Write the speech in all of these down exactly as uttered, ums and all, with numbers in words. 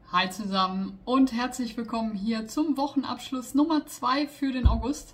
Hi zusammen und herzlich willkommen hier zum Wochenabschluss Nummer zwei für den August.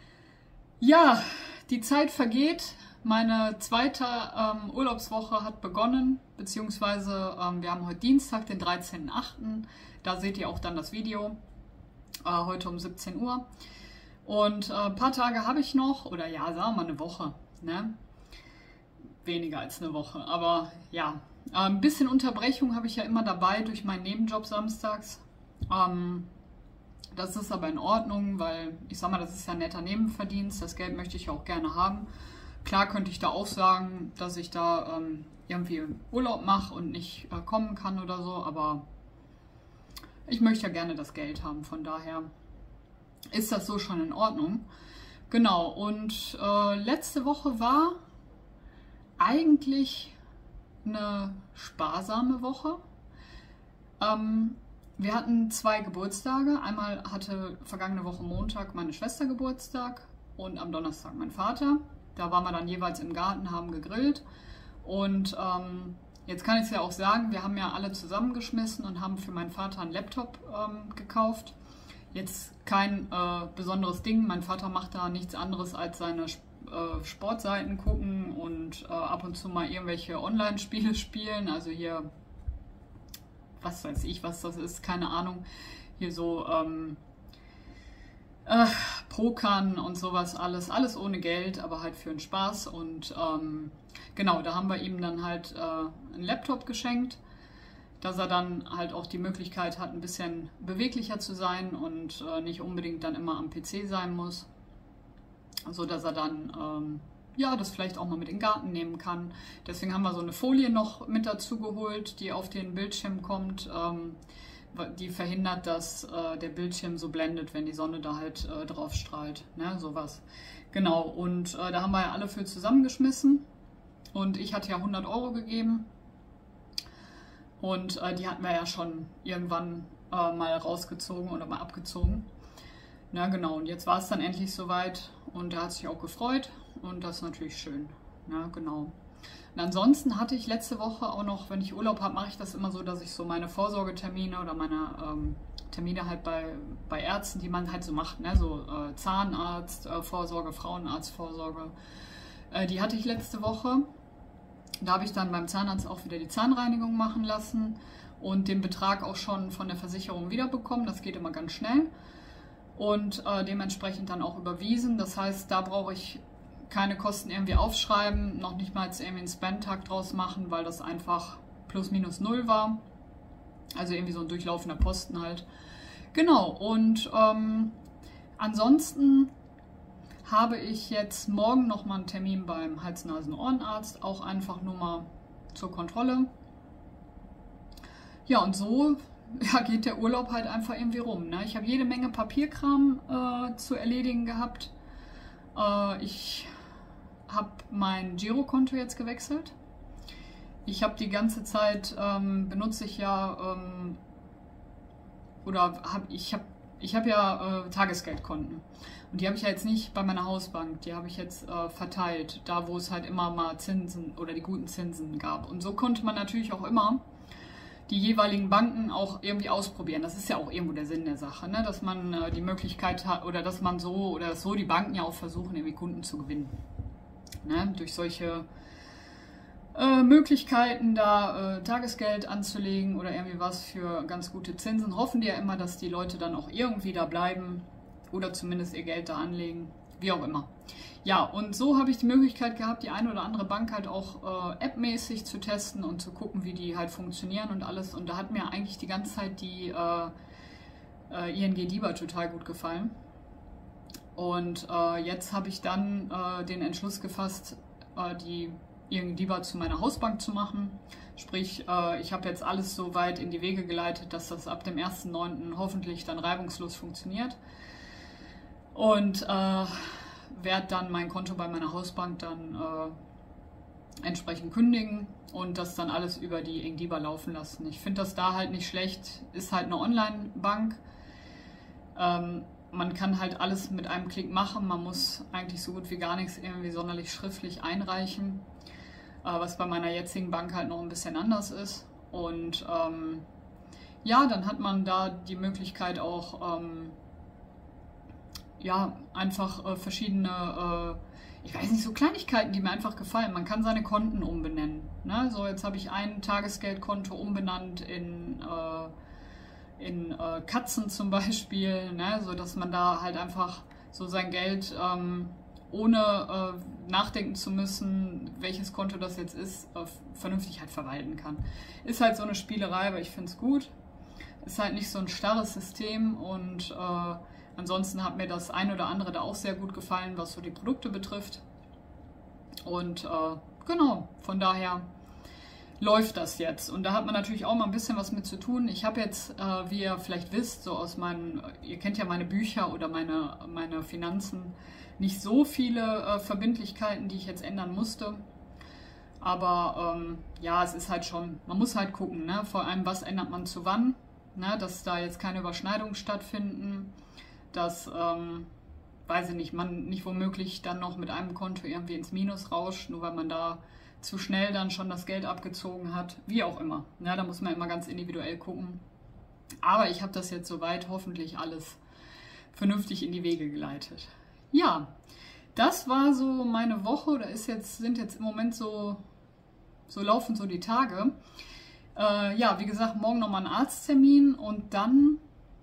Ja, die Zeit vergeht. Meine zweite ähm, Urlaubswoche hat begonnen, beziehungsweise ähm, wir haben heute Dienstag, den dreizehnten achten Da seht ihr auch dann das Video, äh, heute um siebzehn Uhr. Und äh, ein paar Tage habe ich noch, oder ja, sagen wir mal eine Woche, ne? Weniger als eine Woche, aber ja. Ein bisschen Unterbrechung habe ich ja immer dabei durch meinen Nebenjob samstags. Ähm, das ist aber in Ordnung, weil ich sag mal, das ist ja ein netter Nebenverdienst. Das Geld möchte ich ja auch gerne haben. Klar könnte ich da auch sagen, dass ich da ähm, irgendwie Urlaub mache und nicht äh, kommen kann oder so, aber ich möchte ja gerne das Geld haben. Von daher ist das so schon in Ordnung. Genau, und äh, letzte Woche war eigentlich eine sparsame Woche. Ähm, wir hatten zwei Geburtstage. Einmal hatte vergangene Woche Montag meine Schwester Geburtstag und am Donnerstag mein Vater. Da waren wir dann jeweils im Garten, haben gegrillt. Und ähm, jetzt kann ich es ja auch sagen, wir haben ja alle zusammengeschmissen und haben für meinen Vater einen Laptop ähm, gekauft. Jetzt kein äh, besonderes Ding. Mein Vater macht da nichts anderes als seine Sportseiten gucken und äh, ab und zu mal irgendwelche Online-Spiele spielen. Also hier, was weiß ich, was das ist, keine Ahnung. Hier so ähm, äh, Pokern und sowas alles. Alles ohne Geld, aber halt für den Spaß. Und ähm, genau, da haben wir ihm dann halt äh, einen Laptop geschenkt, dass er dann halt auch die Möglichkeit hat, ein bisschen beweglicher zu sein und äh, nicht unbedingt dann immer am P C sein muss. So dass er dann ähm, ja, das vielleicht auch mal mit in den Garten nehmen kann. Deswegen haben wir so eine Folie noch mit dazu geholt, die auf den Bildschirm kommt, ähm, die verhindert, dass äh, der Bildschirm so blendet, wenn die Sonne da halt äh, drauf strahlt. Ne, sowas. Genau, und äh, da haben wir ja alle für zusammengeschmissen. Und ich hatte ja hundert Euro gegeben. Und äh, die hatten wir ja schon irgendwann äh, mal rausgezogen oder mal abgezogen. Na genau, und jetzt war es dann endlich soweit und er hat sich auch gefreut und das ist natürlich schön. Ja, genau. Und ansonsten hatte ich letzte Woche auch noch, wenn ich Urlaub habe, mache ich das immer so, dass ich so meine Vorsorgetermine oder meine ähm, Termine halt bei, bei Ärzten, die man halt so macht, ne? So äh, Zahnarzt, äh, Vorsorge, Frauenarzt, Vorsorge, äh, die hatte ich letzte Woche. Da habe ich dann beim Zahnarzt auch wieder die Zahnreinigung machen lassen und den Betrag auch schon von der Versicherung wiederbekommen. Das geht immer ganz schnell. Und äh, dementsprechend dann auch überwiesen. Das heißt, da brauche ich keine Kosten irgendwie aufschreiben, noch nicht mal jetzt irgendwie einen Spend-Tag draus machen, weil das einfach plus minus null war. Also irgendwie so ein durchlaufender Posten halt. Genau, und ähm, ansonsten habe ich jetzt morgen nochmal einen Termin beim Hals-Nasen-Ohrenarzt, auch einfach nur mal zur Kontrolle. Ja, und so ja, geht der Urlaub halt einfach irgendwie rum. Ne? Ich habe jede Menge Papierkram äh, zu erledigen gehabt. Äh, ich habe mein Girokonto jetzt gewechselt. Ich habe die ganze Zeit, ähm, benutze ich ja, ähm, oder hab, ich habe ich hab ja äh, Tagesgeldkonten. Und die habe ich ja jetzt nicht bei meiner Hausbank, die habe ich jetzt äh, verteilt, da wo es halt immer mal Zinsen oder die guten Zinsen gab. Und so konnte man natürlich auch immer die jeweiligen Banken auch irgendwie ausprobieren. Das ist ja auch irgendwo der Sinn der Sache, ne? Dass man äh, die Möglichkeit hat oder dass man so oder so die Banken ja auch versuchen, irgendwie Kunden zu gewinnen. Ne? Durch solche äh, Möglichkeiten, da äh, Tagesgeld anzulegen oder irgendwie was für ganz gute Zinsen, hoffen die ja immer, dass die Leute dann auch irgendwie da bleiben oder zumindest ihr Geld da anlegen, wie auch immer. Ja, und so habe ich die Möglichkeit gehabt, die eine oder andere Bank halt auch äh, appmäßig zu testen und zu gucken, wie die halt funktionieren und alles. Und da hat mir eigentlich die ganze Zeit die äh, äh, I N G DiBa total gut gefallen. Und äh, jetzt habe ich dann äh, den Entschluss gefasst, äh, die I N G DiBa zu meiner Hausbank zu machen. Sprich, äh, ich habe jetzt alles so weit in die Wege geleitet, dass das ab dem ersten neunten hoffentlich dann reibungslos funktioniert. Und äh, werde dann mein Konto bei meiner Hausbank dann äh, entsprechend kündigen und das dann alles über die I N G DiBa laufen lassen. Ich finde das da halt nicht schlecht, ist halt eine Online-Bank. Ähm, man kann halt alles mit einem Klick machen, man muss eigentlich so gut wie gar nichts irgendwie sonderlich schriftlich einreichen, äh, was bei meiner jetzigen Bank halt noch ein bisschen anders ist. Und ähm, ja, dann hat man da die Möglichkeit auch, ähm, ja, einfach äh, verschiedene, äh, ich weiß nicht, so Kleinigkeiten, die mir einfach gefallen. Man kann seine Konten umbenennen. Ne? So, jetzt habe ich ein Tagesgeldkonto umbenannt in, äh, in äh, Katzen zum Beispiel, ne? So dass man da halt einfach so sein Geld ähm, ohne äh, nachdenken zu müssen, welches Konto das jetzt ist, äh, vernünftig halt verwalten kann. Ist halt so eine Spielerei, aber ich finde es gut. Ist halt nicht so ein starres System und äh, ansonsten hat mir das ein oder andere da auch sehr gut gefallen, was so die Produkte betrifft. Und äh, genau, von daher läuft das jetzt. Und da hat man natürlich auch mal ein bisschen was mit zu tun. Ich habe jetzt, äh, wie ihr vielleicht wisst, so aus meinen, ihr kennt ja meine Bücher oder meine, meine Finanzen, nicht so viele äh, Verbindlichkeiten, die ich jetzt ändern musste. Aber ähm, ja, es ist halt schon, man muss halt gucken, ne? Vor allem, was ändert man zu wann, ne? Dass da jetzt keine Überschneidungen stattfinden, dass, ähm, weiß ich nicht, man nicht womöglich dann noch mit einem Konto irgendwie ins Minus rauscht, nur weil man da zu schnell dann schon das Geld abgezogen hat, wie auch immer. Ja, da muss man immer ganz individuell gucken. Aber ich habe das jetzt soweit hoffentlich alles vernünftig in die Wege geleitet. Ja, das war so meine Woche, oder ist jetzt, sind jetzt im Moment so, so laufen so die Tage. Äh, ja, wie gesagt, morgen nochmal einen Arzttermin und dann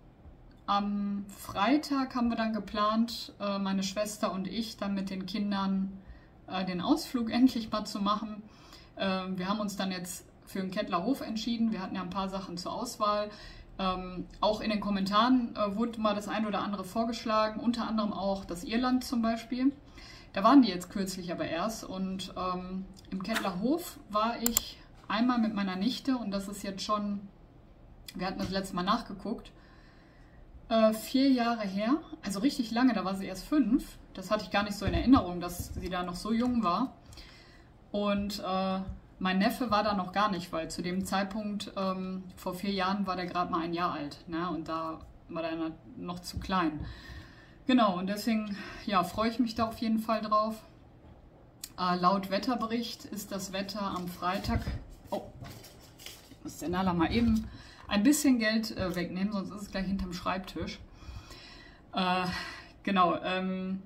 am Freitag haben wir dann geplant, äh, meine Schwester und ich dann mit den Kindern äh, den Ausflug endlich mal zu machen. Äh, wir haben uns dann jetzt für den Kettler Hof entschieden. Wir hatten ja ein paar Sachen zur Auswahl. Ähm, auch in den Kommentaren äh, wurde mal das ein oder andere vorgeschlagen, unter anderem auch das Irland zum Beispiel. Da waren die jetzt kürzlich aber erst und ähm, im Kettler Hof war ich einmal mit meiner Nichte und das ist jetzt schon, wir hatten das letzte Mal nachgeguckt, äh, vier Jahre her, also richtig lange, da war sie erst fünf. Das hatte ich gar nicht so in Erinnerung, dass sie da noch so jung war. Und äh, mein Neffe war da noch gar nicht, weil zu dem Zeitpunkt, ähm, vor vier Jahren, war der gerade mal ein Jahr alt. Ne? Und da war der noch zu klein. Genau, und deswegen ja, freue ich mich da auf jeden Fall drauf. Äh, laut Wetterbericht ist das Wetter am Freitag... Oh, ich muss der Nala mal eben ein bisschen Geld äh, wegnehmen, sonst ist es gleich hinterm Schreibtisch. Äh, genau, ähm,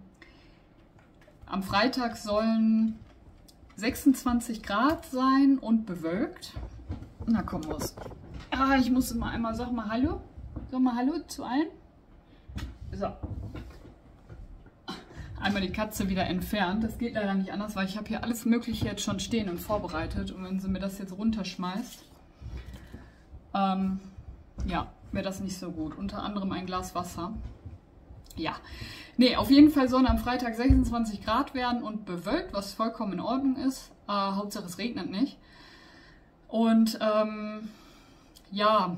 am Freitag sollen sechsundzwanzig Grad sein und bewölkt. Na komm, los. Ah, ich muss mal einmal, sag mal Hallo. Sag mal Hallo zu allen. So. Einmal die Katze wieder entfernt. Das geht leider nicht anders, weil ich habe hier alles Mögliche jetzt schon stehen und vorbereitet. Und wenn sie mir das jetzt runterschmeißt, ähm, ja, wäre das nicht so gut. Unter anderem ein Glas Wasser. Ja, nee, auf jeden Fall sollen am Freitag sechsundzwanzig Grad werden und bewölkt, was vollkommen in Ordnung ist. Äh, Hauptsache es regnet nicht. Und ähm, ja,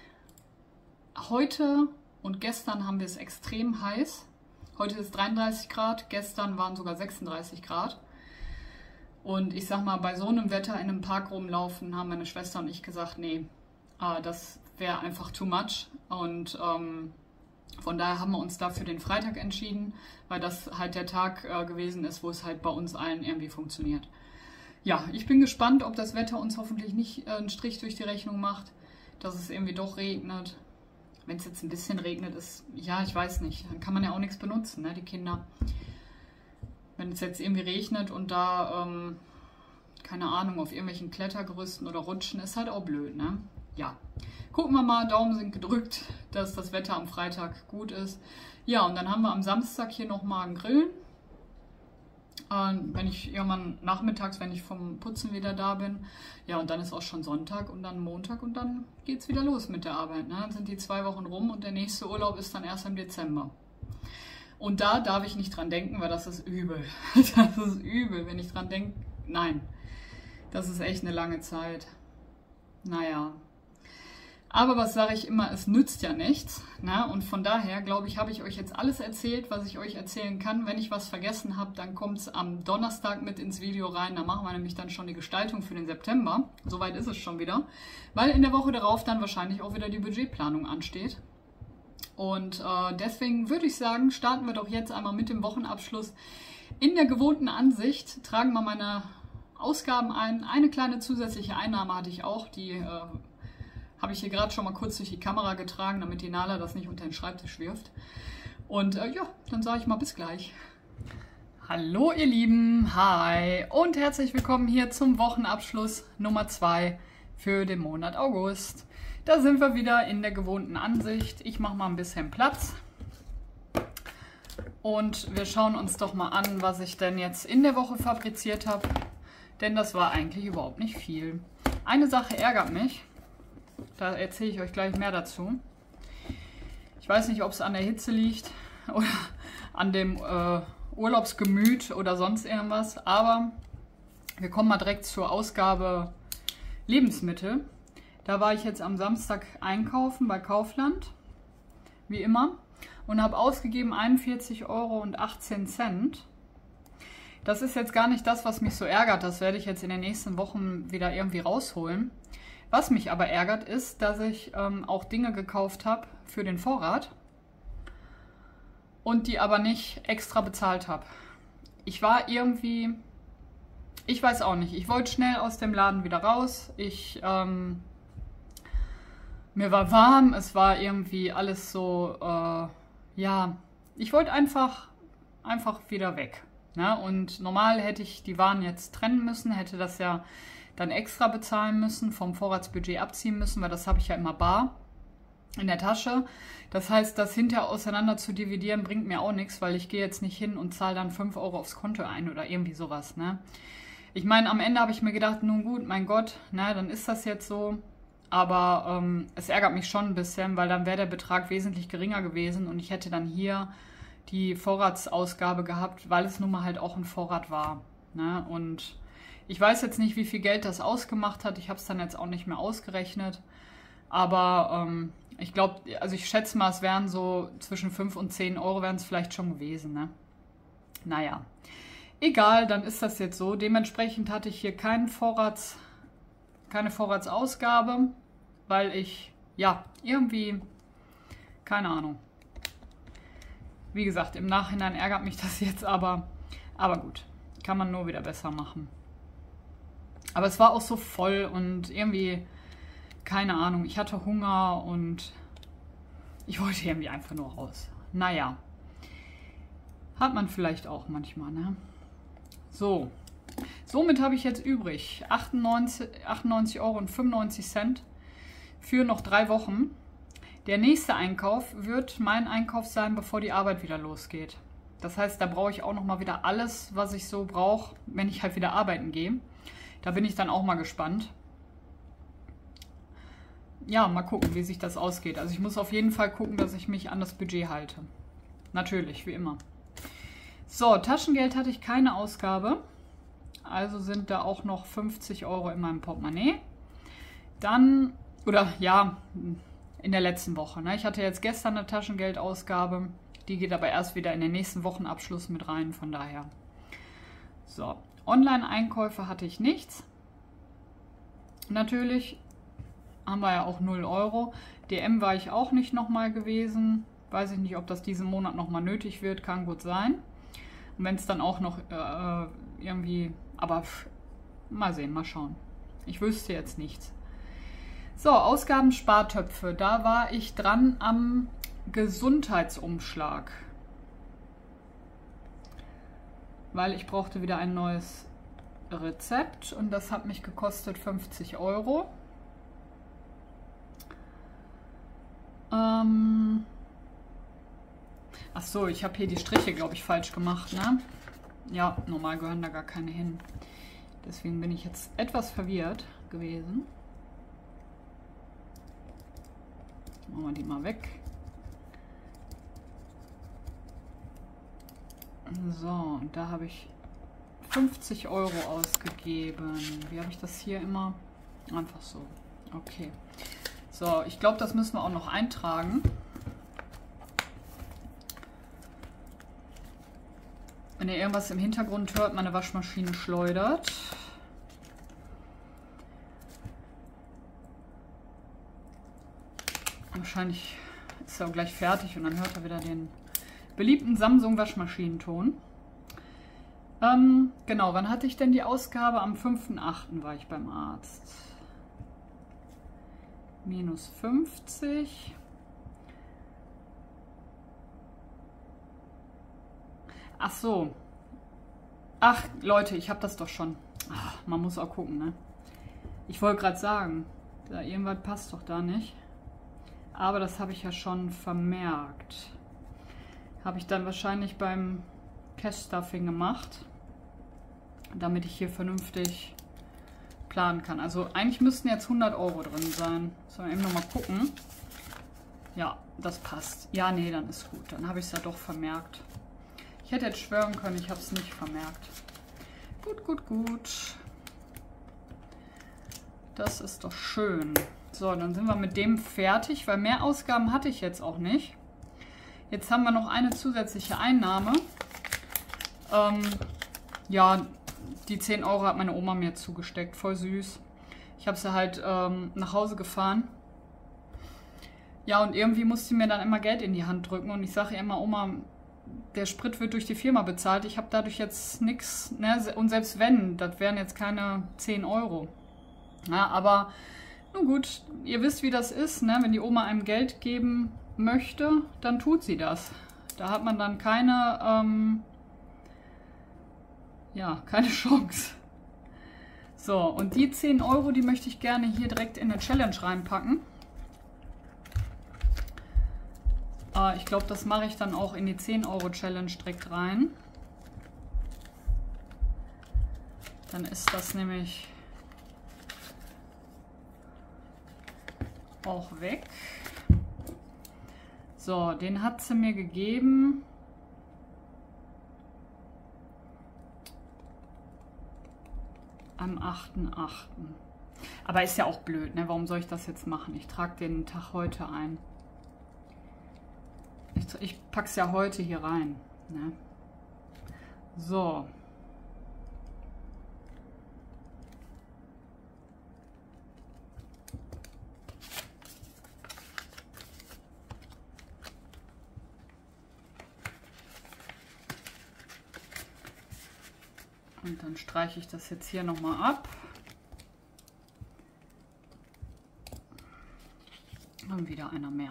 heute und gestern haben wir es extrem heiß. Heute ist dreiunddreißig Grad, gestern waren sogar sechsunddreißig Grad. Und ich sag mal, bei so einem Wetter in einem Park rumlaufen, haben meine Schwester und ich gesagt, nee, äh, das wäre einfach too much. Und ähm, von daher haben wir uns da für den Freitag entschieden, weil das halt der Tag äh, gewesen ist, wo es halt bei uns allen irgendwie funktioniert. Ja, ich bin gespannt, ob das Wetter uns hoffentlich nicht äh, einen Strich durch die Rechnung macht, dass es irgendwie doch regnet. Wenn es jetzt ein bisschen regnet, ist, ja, ich weiß nicht, dann kann man ja auch nichts benutzen, ne, die Kinder. Wenn es jetzt irgendwie regnet und da, ähm, keine Ahnung, auf irgendwelchen Klettergerüsten oder Rutschen, ist halt auch blöd, ne? Ja, gucken wir mal, Daumen sind gedrückt, dass das Wetter am Freitag gut ist. Ja, und dann haben wir am Samstag hier nochmal einen Grillen. Ähm, wenn ich irgendwann nachmittags, wenn ich vom Putzen wieder da bin. Ja, und dann ist auch schon Sonntag und dann Montag und dann geht es wieder los mit der Arbeit. Ne? Dann sind die zwei Wochen rum und der nächste Urlaub ist dann erst im Dezember. Und da darf ich nicht dran denken, weil das ist übel. Das ist übel, wenn ich dran denke. Nein, das ist echt eine lange Zeit. Naja. Aber was sage ich immer, es nützt ja nichts. Ne? Und von daher, glaube ich, habe ich euch jetzt alles erzählt, was ich euch erzählen kann. Wenn ich was vergessen habe, dann kommt es am Donnerstag mit ins Video rein. Da machen wir nämlich dann schon die Gestaltung für den September. Soweit ist es schon wieder. Weil in der Woche darauf dann wahrscheinlich auch wieder die Budgetplanung ansteht. Und äh, deswegen würde ich sagen, starten wir doch jetzt einmal mit dem Wochenabschluss. In der gewohnten Ansicht tragen wir meine Ausgaben ein. Eine kleine zusätzliche Einnahme hatte ich auch, die... Äh, Habe ich hier gerade schon mal kurz durch die Kamera getragen, damit die Nala das nicht unter den Schreibtisch wirft. Und äh, ja, dann sage ich mal bis gleich. Hallo ihr Lieben, hi und herzlich willkommen hier zum Wochenabschluss Nummer zwei für den Monat August. Da sind wir wieder in der gewohnten Ansicht. Ich mache mal ein bisschen Platz. Und wir schauen uns doch mal an, was ich denn jetzt in der Woche fabriziert habe. Denn das war eigentlich überhaupt nicht viel. Eine Sache ärgert mich. Da erzähle ich euch gleich mehr dazu. Ich weiß nicht, ob es an der Hitze liegt oder an dem äh, Urlaubsgemüt oder sonst irgendwas. Aber wir kommen mal direkt zur Ausgabe Lebensmittel. Da war ich jetzt am Samstag einkaufen bei Kaufland. Wie immer. Und habe ausgegeben einundvierzig Euro und achtzehn Cent. Das ist jetzt gar nicht das, was mich so ärgert. Das werde ich jetzt in den nächsten Wochen wieder irgendwie rausholen. Was mich aber ärgert, ist, dass ich ähm, auch Dinge gekauft habe für den Vorrat und die aber nicht extra bezahlt habe. Ich war irgendwie, ich weiß auch nicht, ich wollte schnell aus dem Laden wieder raus. Ich, ähm, mir war warm, es war irgendwie alles so, äh, ja, ich wollte einfach, einfach wieder weg. Ne? Und normal hätte ich die Waren jetzt trennen müssen, hätte das ja dann extra bezahlen müssen, vom Vorratsbudget abziehen müssen, weil das habe ich ja immer bar in der Tasche. Das heißt, das hinterher auseinander zu dividieren, bringt mir auch nichts, weil ich gehe jetzt nicht hin und zahle dann fünf Euro aufs Konto ein oder irgendwie sowas. Ne? Ich meine, am Ende habe ich mir gedacht, nun gut, mein Gott, na, dann ist das jetzt so. Aber ähm, es ärgert mich schon ein bisschen, weil dann wäre der Betrag wesentlich geringer gewesen und ich hätte dann hier die Vorratsausgabe gehabt, weil es nun mal halt auch ein Vorrat war. Ne? Und ich weiß jetzt nicht, wie viel Geld das ausgemacht hat. Ich habe es dann jetzt auch nicht mehr ausgerechnet. Aber ähm, ich glaube, also ich schätze mal, es wären so zwischen fünf und zehn Euro wären es vielleicht schon gewesen. Ne? Naja, egal, dann ist das jetzt so. Dementsprechend hatte ich hier keinen Vorrats, keine Vorratsausgabe, weil ich, ja, irgendwie, keine Ahnung. Wie gesagt, im Nachhinein ärgert mich das jetzt, aber, aber gut, kann man nur wieder besser machen. Aber es war auch so voll und irgendwie, keine Ahnung, ich hatte Hunger und ich wollte irgendwie einfach nur raus. Naja, hat man vielleicht auch manchmal, ne? So, somit habe ich jetzt übrig achtundneunzig Euro und fünfundneunzig Cent für noch drei Wochen. Der nächste Einkauf wird mein Einkauf sein, bevor die Arbeit wieder losgeht. Das heißt, da brauche ich auch nochmal wieder alles, was ich so brauche, wenn ich halt wieder arbeiten gehe. Da bin ich dann auch mal gespannt. Ja, mal gucken, wie sich das ausgeht. Also ich muss auf jeden Fall gucken, dass ich mich an das Budget halte. Natürlich, wie immer. So, Taschengeld hatte ich keine Ausgabe. Also sind da auch noch fünfzig Euro in meinem Portemonnaie. Dann, oder ja, in der letzten Woche. Ne? Ich hatte jetzt gestern eine Taschengeldausgabe. Die geht aber erst wieder in den nächsten Wochenabschluss mit rein. Von daher. So, Online-Einkäufe hatte ich nichts. Natürlich haben wir ja auch null Euro. D M war ich auch nicht nochmal gewesen. Weiß ich nicht, ob das diesen Monat nochmal nötig wird. Kann gut sein. Und wenn es dann auch noch äh, irgendwie... Aber pff, mal sehen, mal schauen. Ich wüsste jetzt nichts. So, Ausgaben-Spartöpfe. Da war ich dran am Gesundheitsumschlag. Weil ich brauchte wieder ein neues Rezept. Und das hat mich gekostet fünfzig Euro. Ähm... Ach so, ich habe hier die Striche, glaube ich, falsch gemacht, ne? Ja, normal gehören da gar keine hin. Deswegen bin ich jetzt etwas verwirrt gewesen. Machen wir die mal weg. So, und da habe ich fünfzig Euro ausgegeben. Wie habe ich das hier immer? Einfach so. Okay. So, ich glaube, das müssen wir auch noch eintragen. Wenn ihr irgendwas im Hintergrund hört, meine Waschmaschine schleudert. Wahrscheinlich ist er auch gleich fertig und dann hört er wieder den beliebten Samsung-Waschmaschinenton. Ähm, genau, wann hatte ich denn die Ausgabe? Am fünften achten war ich beim Arzt. minus fünfzig. Ach so. Ach, Leute, ich habe das doch schon. Ach, man muss auch gucken, ne? Ich wollte gerade sagen, da irgendwas passt doch da nicht. Aber das habe ich ja schon vermerkt. Habe ich dann wahrscheinlich beim Cash Stuffing gemacht, damit ich hier vernünftig planen kann. Also eigentlich müssten jetzt hundert Euro drin sein. Sollen wir eben nochmal gucken. Ja, das passt. Ja, nee, dann ist gut. Dann habe ich es ja doch vermerkt. Ich hätte jetzt schwören können, ich habe es nicht vermerkt. Gut, gut, gut. Das ist doch schön. So, dann sind wir mit dem fertig, weil mehr Ausgaben hatte ich jetzt auch nicht. Jetzt haben wir noch eine zusätzliche Einnahme. Ähm, ja, die zehn Euro hat meine Oma mir zugesteckt. Voll süß. Ich habe sie halt ähm, nach Hause gefahren. Ja, und irgendwie musste sie mir dann immer Geld in die Hand drücken. Und ich sage ihr immer, Oma, der Sprit wird durch die Firma bezahlt. Ich habe dadurch jetzt nichts. Ne? Und selbst wenn, das wären jetzt keine zehn Euro. Ja, aber nun gut, ihr wisst, wie das ist. Ne? Wenn die Oma einem Geld geben möchte, dann tut sie das. Da hat man dann keine, ähm, ja, keine Chance. So, und die zehn Euro, die möchte ich gerne hier direkt in eine Challenge reinpacken. Äh, ich glaube, das mache ich dann auch in die zehn Euro Challenge direkt rein. Dann ist das nämlich auch weg. So, den hat sie mir gegeben. Am achten achten Aber ist ja auch blöd, ne? Warum soll ich das jetzt machen? Ich trage den Tag heute ein. Ich, ich packe es ja heute hier rein. Ne? So. Und dann streiche ich das jetzt hier nochmal ab. Und wieder einer mehr.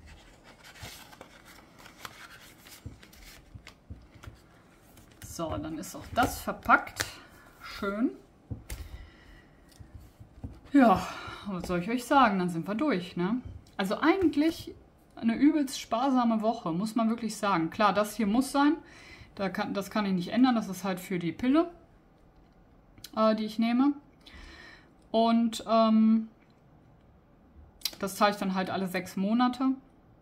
So, dann ist auch das verpackt. Schön. Ja, was soll ich euch sagen? Dann sind wir durch, ne? Also eigentlich eine übelst sparsame Woche, muss man wirklich sagen. Klar, das hier muss sein. Da kann, das kann ich nicht ändern. Das ist halt für die Pille, äh, die ich nehme. Und ähm, das zahle ich dann halt alle sechs Monate.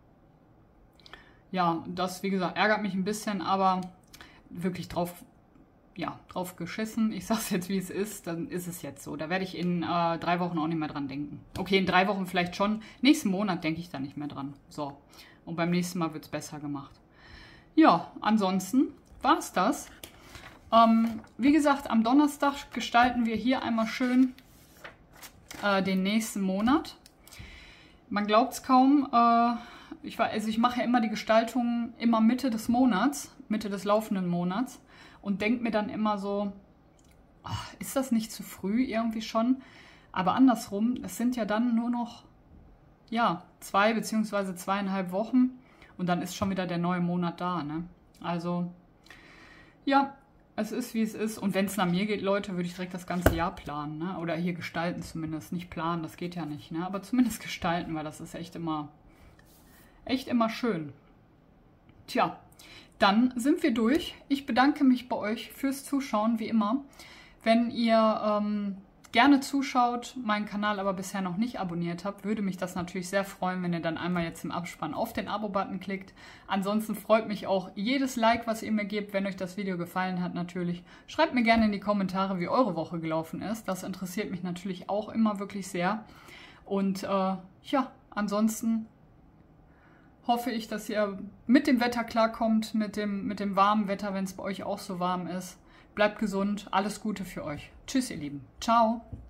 Ja, das, wie gesagt, ärgert mich ein bisschen, aber wirklich drauf, ja, drauf geschissen. Ich sage es jetzt, wie es ist, dann ist es jetzt so. Da werde ich in äh, drei Wochen auch nicht mehr dran denken. Okay, in drei Wochen vielleicht schon. Nächsten Monat denke ich da nicht mehr dran. So, und beim nächsten Mal wird es besser gemacht. Ja, ansonsten war es das. Ähm, wie gesagt, am Donnerstag gestalten wir hier einmal schön äh, den nächsten Monat. Man glaubt es kaum. Äh, ich, also ich mache ja immer die Gestaltung immer Mitte des Monats, Mitte des laufenden Monats und denke mir dann immer so, ach, ist das nicht zu früh irgendwie schon? Aber andersrum, es sind ja dann nur noch ja, zwei beziehungsweise zweieinhalb Wochen und dann ist schon wieder der neue Monat da. Ne? Also ja, es ist wie es ist. Und wenn es nach mir geht, Leute, würde ich direkt das ganze Jahr planen. Ne? Oder hier gestalten zumindest. Nicht planen, das geht ja nicht. Ne? Aber zumindest gestalten, weil das ist echt immer, echt immer schön. Tja, dann sind wir durch. Ich bedanke mich bei euch fürs Zuschauen, wie immer. Wenn ihr ähm, gerne zuschaut, meinen Kanal aber bisher noch nicht abonniert habt, würde mich das natürlich sehr freuen, wenn ihr dann einmal jetzt im Abspann auf den Abo-Button klickt. Ansonsten freut mich auch jedes Like, was ihr mir gebt, wenn euch das Video gefallen hat natürlich. Schreibt mir gerne in die Kommentare, wie eure Woche gelaufen ist. Das interessiert mich natürlich auch immer wirklich sehr. Und äh, ja, ansonsten hoffe ich, dass ihr mit dem Wetter klarkommt, mit dem, mit dem warmen Wetter, wenn es bei euch auch so warm ist. Bleibt gesund, alles Gute für euch. Tschüss, ihr Lieben. Ciao.